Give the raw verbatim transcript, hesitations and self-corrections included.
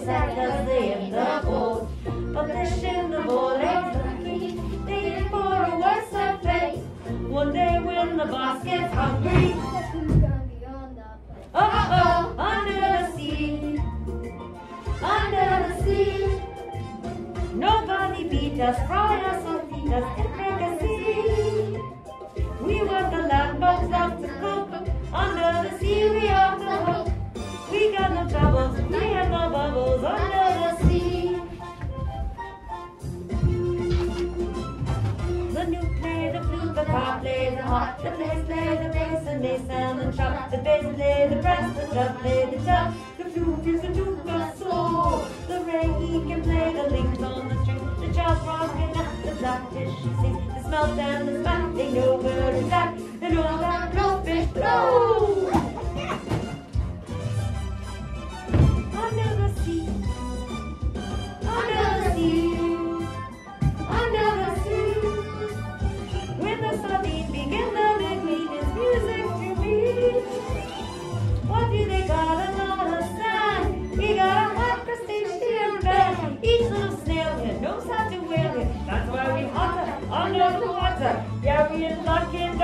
sad cause they in the cold. But fish in the bowl ain't lucky, they ain't for a worse of fate. One day when the boss gets hungry, uh-oh, under the sea, under the sea. Nobody beat us, fry us or feed us in legacy. We were the land bugs love to cook, under the sea we off the hook. We got no troubles, we have no bubbles under the sea. The new play the flute, the car play the harp, the bass play the bass and they sound and chop. The bass play the brass, the drum play the drum. The flute is a tuba soul. The ray he can play the links on the string. The child's rocking up, the blackfish he sings. The smelt and the spat, they know where it's at. And all that blowfish blow. Under the sea, under the sea, under the sea. When the sardine begin the midweek is music to me. What do they call another sand? We got a hot crustacean band. Each little snailhead knows how to whale it. That's why we hotter under the water. Yeah, we in luck in